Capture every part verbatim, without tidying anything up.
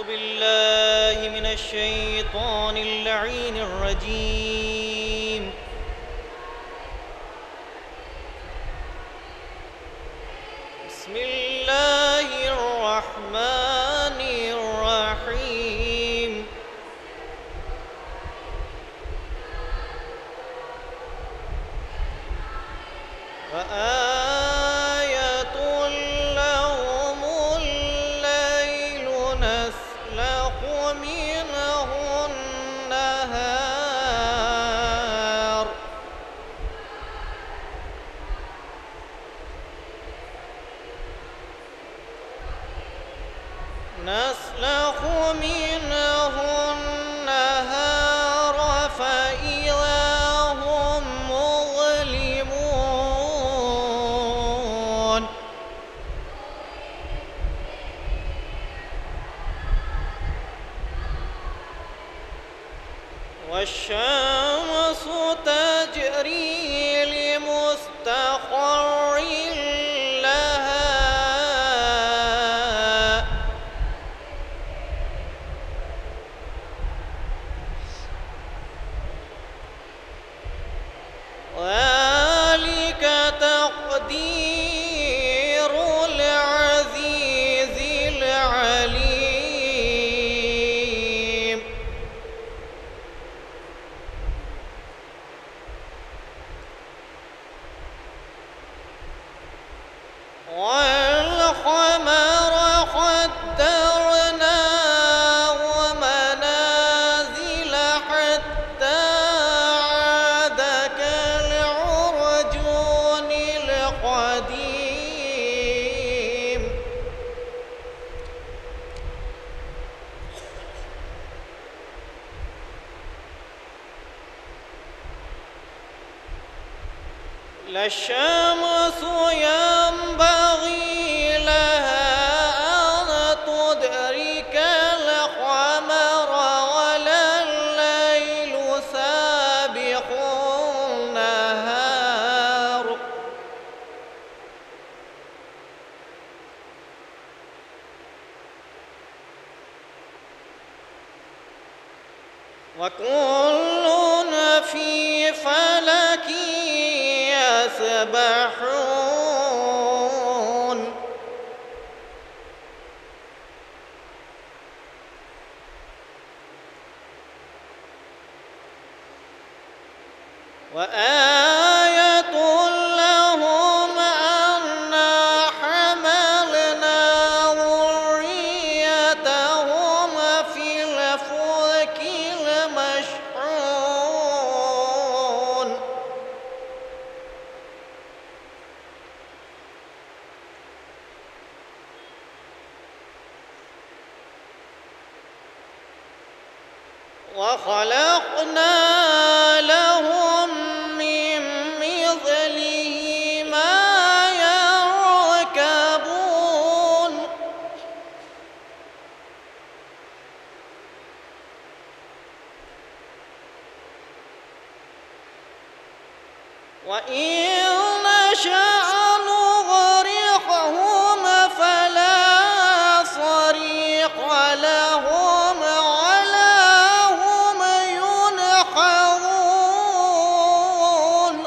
بالله من الشيطان اللعين الرجيم. بسم الله الرحمن الرحيم. وآية لهم الليل نسلخ منه النهار نسلخ منه النهار فإذا هم مظلمون. والشمس تجري لمستقر لها ذلك تقدير العزيز العليم. والقمر قدرناه منازل حتى عاد كالعرجون القديم. لا الشمس ينبغي لها أن تدرك القمر ولا الليل سابق النهار وكل في فلك يسبحون. وآية لهم أنا حملنا ذريتهم في الفلك المشحون. وخلقنا لهم من مثله ما يركبون. وإن نشأ نغرقهم فلا صريخ لهم ولا هم ينقذون.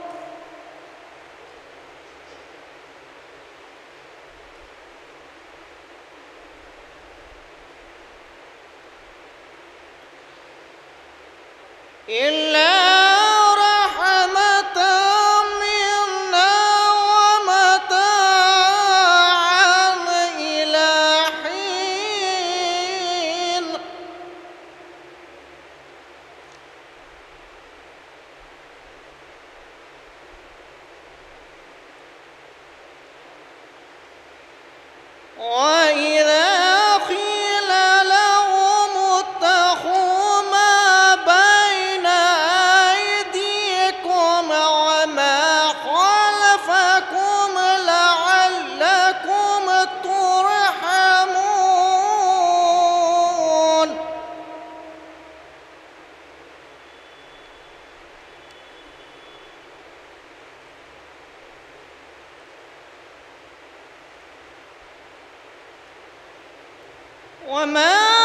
إلا رحمة منا ومتاعا إلى حين. وإذا قيل لهم اتقوا ما بين أيديكم وما خلفكم لعلكم ترحمون. وما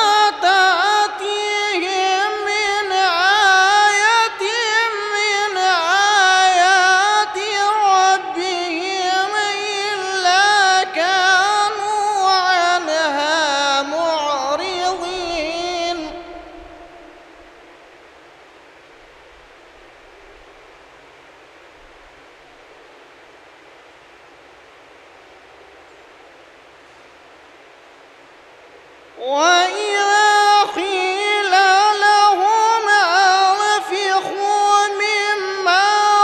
وإذا قيل لهم أنفقوا مما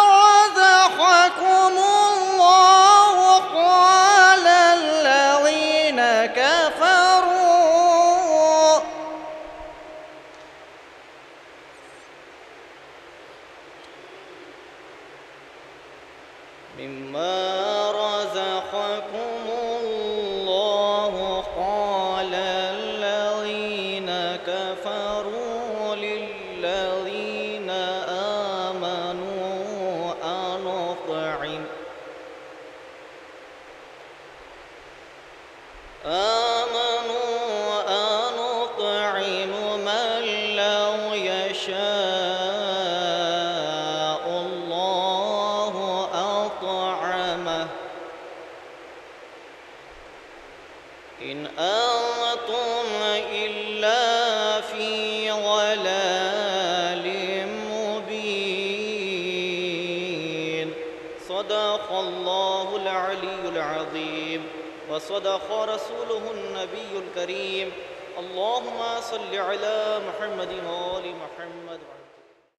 رزقكم الله قال الذين كفروا مما رزقكم الله قال الذين كفروا للذين آمنوا أنطعم آمنوا أنطعم من لو يشاء الله أطعمه إن أنتم إلا في ضلال مبين. صدق الله العلي العظيم وصدق رسوله النبي الكريم. اللهم صل على محمد وآل محمد.